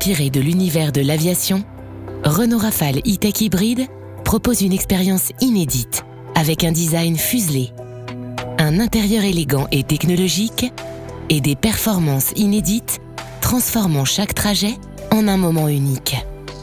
Inspiré de l'univers de l'aviation, Renault Rafale E-Tech Hybrid propose une expérience inédite avec un design fuselé, un intérieur élégant et technologique et des performances inédites transformant chaque trajet en un moment unique.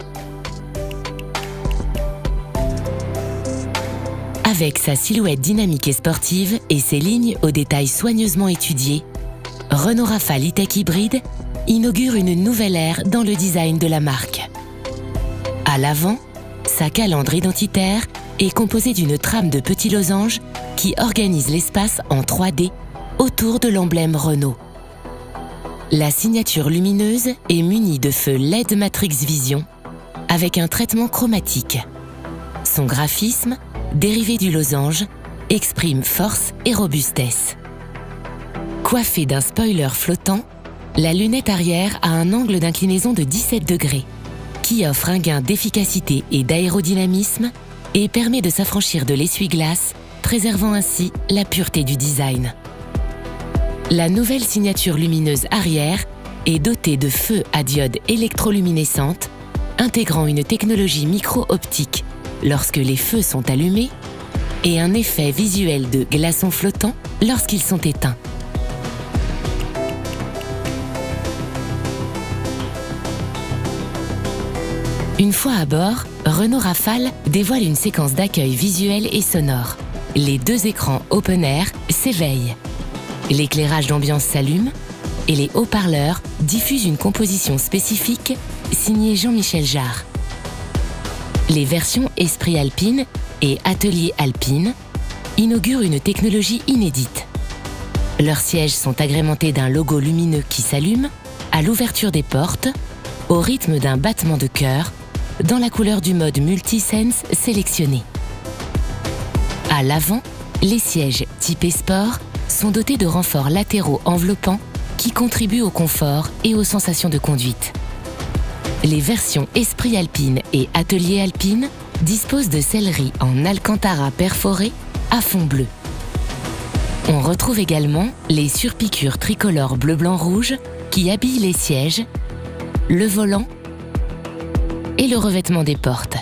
Avec sa silhouette dynamique et sportive et ses lignes aux détails soigneusement étudiés, Renault Rafale E-Tech Hybrid inaugure une nouvelle ère dans le design de la marque. À l'avant, sa calandre identitaire est composée d'une trame de petits losanges qui organise l'espace en 3D autour de l'emblème Renault. La signature lumineuse est munie de feux LED Matrix Vision avec un traitement chromatique. Son graphisme, dérivé du losange, exprime force et robustesse. Coiffée d'un spoiler flottant, la lunette arrière a un angle d'inclinaison de 17 degrés qui offre un gain d'efficacité et d'aérodynamisme et permet de s'affranchir de l'essuie-glace, préservant ainsi la pureté du design. La nouvelle signature lumineuse arrière est dotée de feux à diode électroluminescente, intégrant une technologie micro-optique lorsque les feux sont allumés et un effet visuel de glaçons flottants lorsqu'ils sont éteints. Une fois à bord, Renault Rafale dévoile une séquence d'accueil visuel et sonore. Les deux écrans open air s'éveillent. L'éclairage d'ambiance s'allume et les haut-parleurs diffusent une composition spécifique signée Jean-Michel Jarre. Les versions Esprit Alpine et Atelier Alpine inaugurent une technologie inédite. Leurs sièges sont agrémentés d'un logo lumineux qui s'allume à l'ouverture des portes, au rythme d'un battement de cœur, dans la couleur du mode Multisense sélectionné. À l'avant, les sièges typés sport sont dotés de renforts latéraux enveloppants qui contribuent au confort et aux sensations de conduite. Les versions Esprit Alpine et Atelier Alpine disposent de selleries en alcantara perforé à fond bleu. On retrouve également les surpiqûres tricolores bleu-blanc-rouge qui habillent les sièges, le volant et le revêtement des portes.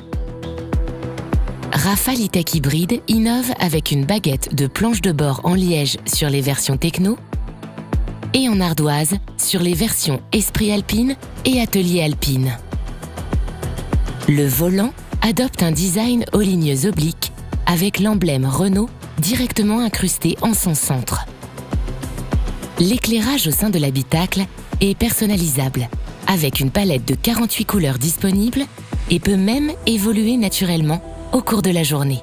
Rafale E-Tech Hybrid innove avec une baguette de planche de bord en liège sur les versions techno et en ardoise sur les versions Esprit Alpine et Atelier Alpine. Le volant adopte un design aux lignes obliques avec l'emblème Renault directement incrusté en son centre. L'éclairage au sein de l'habitacle est personnalisable avec une palette de 48 couleurs disponibles et peut même évoluer naturellement au cours de la journée.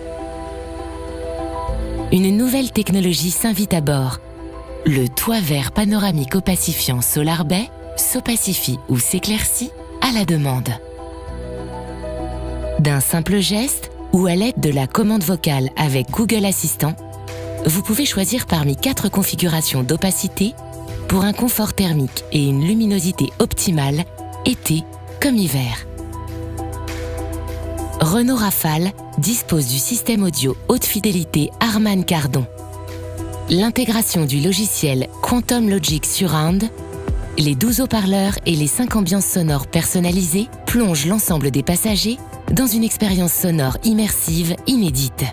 Une nouvelle technologie s'invite à bord. Le toit vert panoramique opacifiant Solar Bay s'opacifie ou s'éclaircit à la demande. D'un simple geste ou à l'aide de la commande vocale avec Google Assistant, vous pouvez choisir parmi 4 configurations d'opacité pour un confort thermique et une luminosité optimale, été comme hiver. Renault Rafale dispose du système audio haute fidélité Harman Kardon. L'intégration du logiciel Quantum Logic Surround, les 12 haut-parleurs et les 5 ambiances sonores personnalisées plongent l'ensemble des passagers dans une expérience sonore immersive inédite.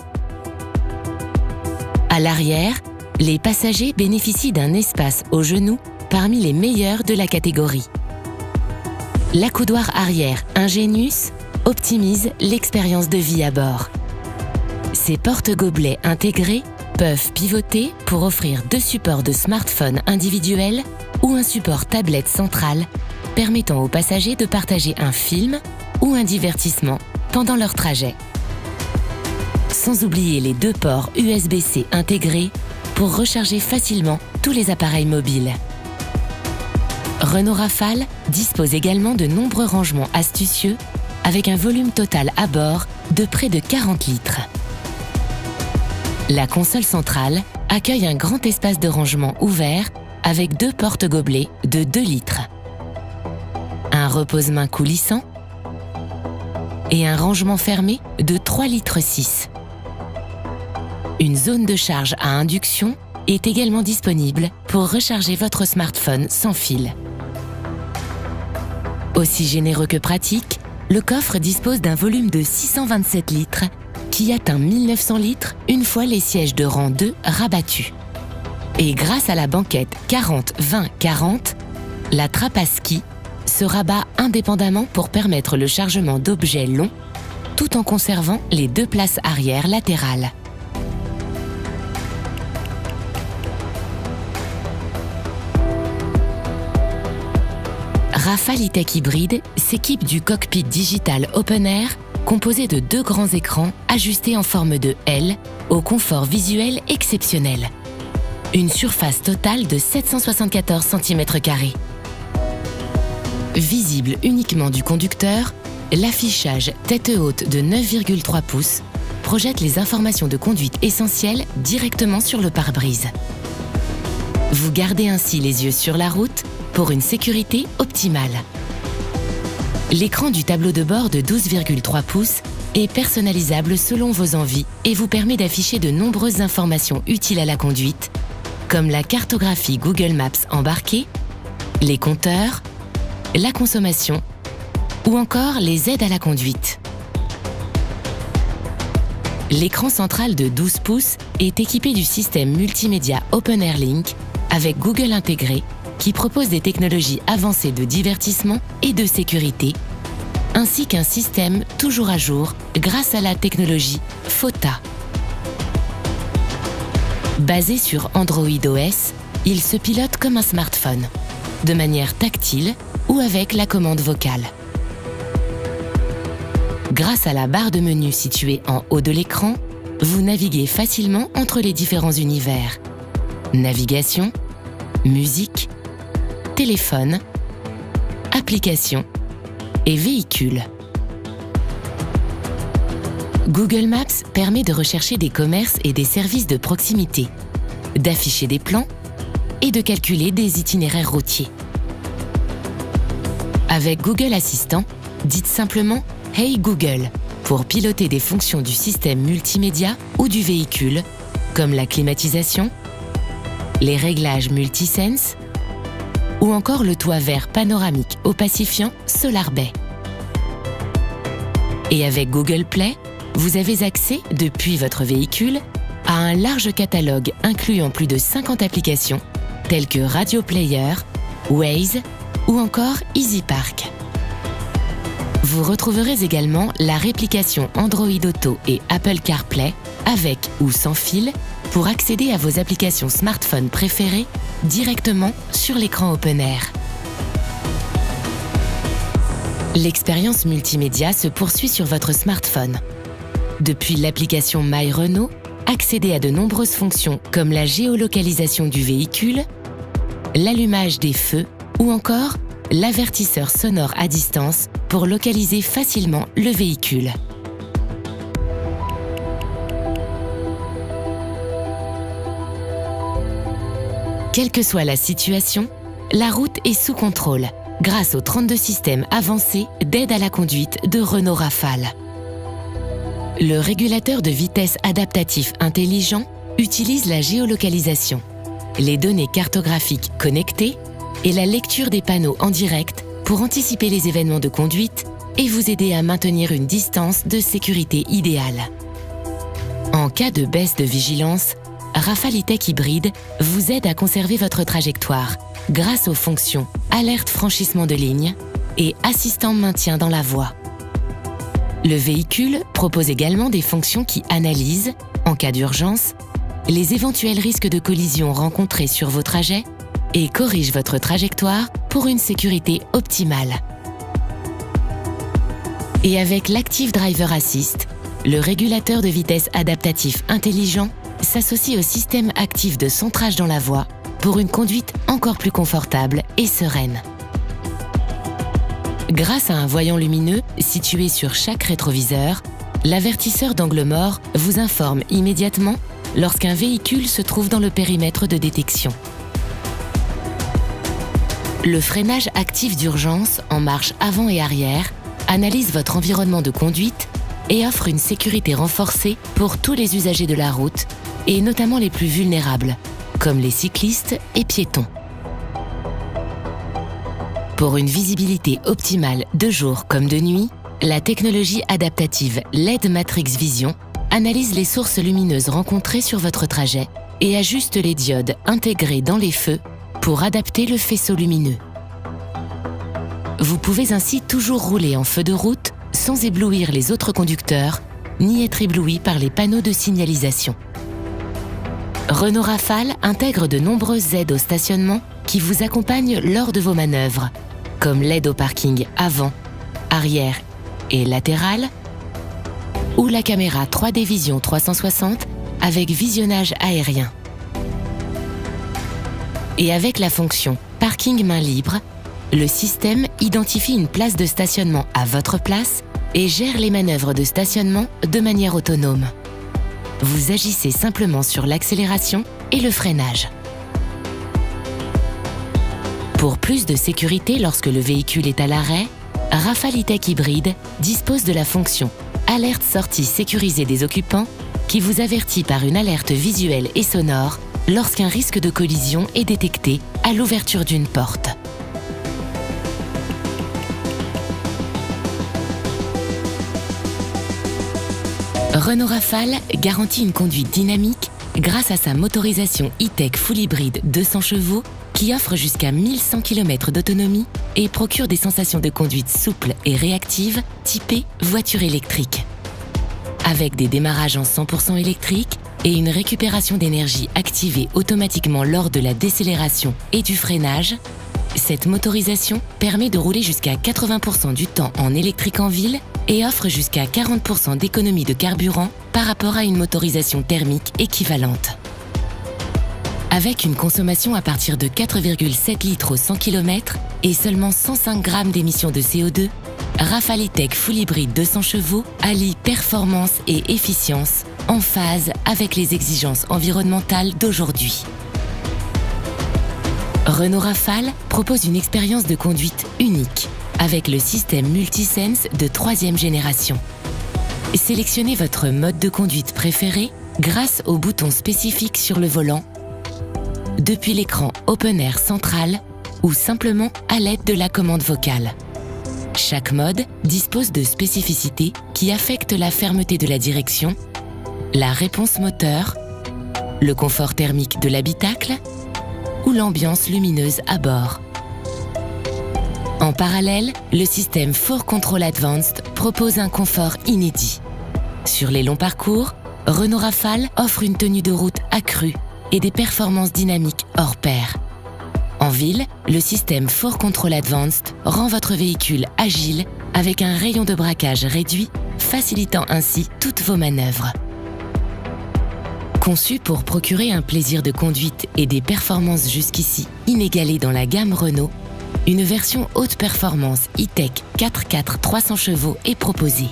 À l'arrière, les passagers bénéficient d'un espace aux genoux parmi les meilleurs de la catégorie. L'accoudoir arrière Ingenius optimise l'expérience de vie à bord. Ces porte-gobelets intégrés peuvent pivoter pour offrir 2 supports de smartphone individuels ou un support tablette central permettant aux passagers de partager un film ou un divertissement pendant leur trajet. Sans oublier les 2 ports USB-C intégrés pour recharger facilement tous les appareils mobiles. Renault Rafale dispose également de nombreux rangements astucieux avec un volume total à bord de près de 40 litres. La console centrale accueille un grand espace de rangement ouvert avec 2 porte-gobelets de 2 litres, un repose-mains coulissant et un rangement fermé de 3,6 litres. Une zone de charge à induction est également disponible pour recharger votre smartphone sans fil. Aussi généreux que pratique, le coffre dispose d'un volume de 627 litres qui atteint 1900 litres une fois les sièges de rang 2 rabattus. Et grâce à la banquette 40-20-40, la trappe à ski se rabat indépendamment pour permettre le chargement d'objets longs tout en conservant les 2 places arrière latérales. Rafale E-Tech Hybride s'équipe du cockpit digital Open Air composé de 2 grands écrans ajustés en forme de L au confort visuel exceptionnel. Une surface totale de 774 cm². Visible uniquement du conducteur, l'affichage tête haute de 9,3 pouces projette les informations de conduite essentielles directement sur le pare-brise. Vous gardez ainsi les yeux sur la route pour une sécurité optimale. L'écran du tableau de bord de 12,3 pouces est personnalisable selon vos envies et vous permet d'afficher de nombreuses informations utiles à la conduite, comme la cartographie Google Maps embarquée, les compteurs, la consommation ou encore les aides à la conduite. L'écran central de 12 pouces est équipé du système multimédia Open Air Link avec Google intégré qui propose des technologies avancées de divertissement et de sécurité, ainsi qu'un système toujours à jour grâce à la technologie FOTA. Basé sur Android OS, il se pilote comme un smartphone, de manière tactile ou avec la commande vocale. Grâce à la barre de menu située en haut de l'écran, vous naviguez facilement entre les différents univers. Navigation, musique, téléphone, applications et véhicules. Google Maps permet de rechercher des commerces et des services de proximité, d'afficher des plans et de calculer des itinéraires routiers. Avec Google Assistant, dites simplement « Hey Google » pour piloter des fonctions du système multimédia ou du véhicule, comme la climatisation, les réglages multisense ou encore le toit vert panoramique opacifiant Solar Bay. Et avec Google Play, vous avez accès, depuis votre véhicule, à un large catalogue incluant plus de 50 applications telles que Radio Player, Waze ou encore EasyPark. Vous retrouverez également la réplication Android Auto et Apple CarPlay avec ou sans fil pour accéder à vos applications smartphone préférées directement sur l'écran Open Air. L'expérience multimédia se poursuit sur votre smartphone. Depuis l'application My Renault, accédez à de nombreuses fonctions comme la géolocalisation du véhicule, l'allumage des feux ou encore l'avertisseur sonore à distance pour localiser facilement le véhicule. Quelle que soit la situation, la route est sous contrôle grâce aux 32 systèmes avancés d'aide à la conduite de Renault Rafale. Le régulateur de vitesse adaptatif intelligent utilise la géolocalisation, les données cartographiques connectées et la lecture des panneaux en direct pour anticiper les événements de conduite et vous aider à maintenir une distance de sécurité idéale. En cas de baisse de vigilance, Rafale E-Tech Hybride vous aide à conserver votre trajectoire grâce aux fonctions Alerte franchissement de ligne et Assistant maintien dans la voie. Le véhicule propose également des fonctions qui analysent, en cas d'urgence, les éventuels risques de collision rencontrés sur vos trajets et corrige votre trajectoire pour une sécurité optimale. Et avec l'Active Driver Assist, le régulateur de vitesse adaptatif intelligent s'associe au système actif de centrage dans la voie pour une conduite encore plus confortable et sereine. Grâce à un voyant lumineux situé sur chaque rétroviseur, l'avertisseur d'angle mort vous informe immédiatement lorsqu'un véhicule se trouve dans le périmètre de détection. Le freinage actif d'urgence en marche avant et arrière analyse votre environnement de conduite et offre une sécurité renforcée pour tous les usagers de la route et notamment les plus vulnérables, comme les cyclistes et piétons. Pour une visibilité optimale de jour comme de nuit, la technologie adaptative LED Matrix Vision analyse les sources lumineuses rencontrées sur votre trajet et ajuste les diodes intégrées dans les feux pour adapter le faisceau lumineux. Vous pouvez ainsi toujours rouler en feu de route sans éblouir les autres conducteurs ni être ébloui par les panneaux de signalisation. Renault Rafale intègre de nombreuses aides au stationnement qui vous accompagnent lors de vos manœuvres, comme l'aide au parking avant, arrière et latéral, ou la caméra 3D Vision 360 avec visionnage aérien. Et avec la fonction Parking main libre, le système identifie une place de stationnement à votre place et gère les manœuvres de stationnement de manière autonome. Vous agissez simplement sur l'accélération et le freinage. Pour plus de sécurité lorsque le véhicule est à l'arrêt, Rafale E-Tech Hybride dispose de la fonction Alerte sortie sécurisée des occupants qui vous avertit par une alerte visuelle et sonore lorsqu'un risque de collision est détecté à l'ouverture d'une porte. Renault Rafale garantit une conduite dynamique grâce à sa motorisation E-Tech Full Hybride 200 chevaux qui offre jusqu'à 1100 km d'autonomie et procure des sensations de conduite souples et réactives typées voiture électrique. Avec des démarrages en 100% électrique et une récupération d'énergie activée automatiquement lors de la décélération et du freinage, cette motorisation permet de rouler jusqu'à 80% du temps en électrique en ville et offre jusqu'à 40% d'économie de carburant par rapport à une motorisation thermique équivalente. Avec une consommation à partir de 4,7 litres au 100 km et seulement 105 grammes d'émissions de CO2, Rafale E-Tech Full Hybride 200 chevaux allie performance et efficience en phase avec les exigences environnementales d'aujourd'hui. Renault Rafale propose une expérience de conduite unique avec le système Multisense de 3e génération. Sélectionnez votre mode de conduite préféré grâce aux boutons spécifiques sur le volant, depuis l'écran Open Air central ou simplement à l'aide de la commande vocale. Chaque mode dispose de spécificités qui affectent la fermeté de la direction, la réponse moteur, le confort thermique de l'habitacle ou l'ambiance lumineuse à bord. En parallèle, le système 4Control Advanced propose un confort inédit. Sur les longs parcours, Renault Rafale offre une tenue de route accrue et des performances dynamiques hors pair. En ville, le système 4Control Advanced rend votre véhicule agile avec un rayon de braquage réduit, facilitant ainsi toutes vos manœuvres. Conçu pour procurer un plaisir de conduite et des performances jusqu'ici inégalées dans la gamme Renault, une version haute performance E-Tech 4x4 300 chevaux est proposée.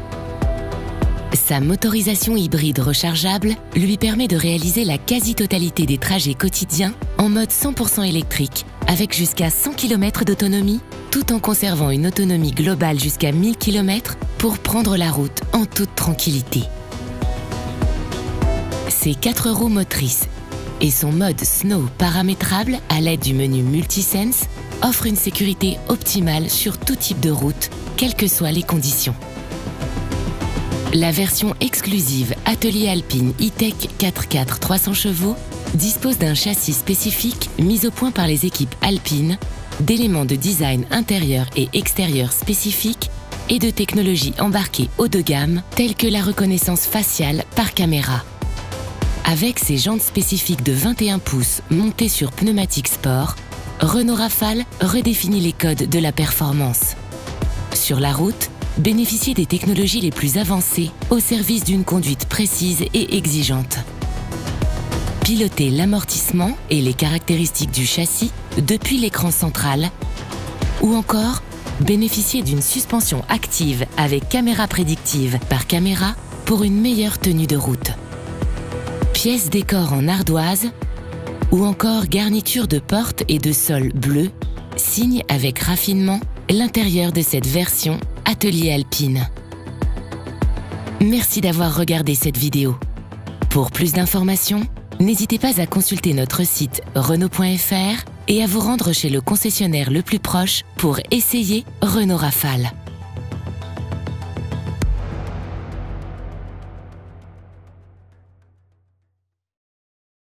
Sa motorisation hybride rechargeable lui permet de réaliser la quasi-totalité des trajets quotidiens en mode 100% électrique, avec jusqu'à 100 km d'autonomie, tout en conservant une autonomie globale jusqu'à 1000 km pour prendre la route en toute tranquillité. Ses 4 roues motrices et son mode Snow paramétrable à l'aide du menu Multisense offrent une sécurité optimale sur tout type de route, quelles que soient les conditions. La version exclusive Atelier Alpine E-Tech 4x4 300 chevaux dispose d'un châssis spécifique mis au point par les équipes Alpine, d'éléments de design intérieur et extérieur spécifiques et de technologies embarquées haut de gamme telles que la reconnaissance faciale par caméra. Avec ses jantes spécifiques de 21 pouces montées sur pneumatiques sport, Renault Rafale redéfinit les codes de la performance. Sur la route, bénéficiez des technologies les plus avancées au service d'une conduite précise et exigeante. Pilotez l'amortissement et les caractéristiques du châssis depuis l'écran central ou encore bénéficiez d'une suspension active avec caméra prédictive par caméra pour une meilleure tenue de route. Pièces décor en ardoise ou encore garniture de porte et de sol bleu signe avec raffinement l'intérieur de cette version Atelier Alpine. Merci d'avoir regardé cette vidéo. Pour plus d'informations, n'hésitez pas à consulter notre site Renault.fr et à vous rendre chez le concessionnaire le plus proche pour essayer Renault Rafale.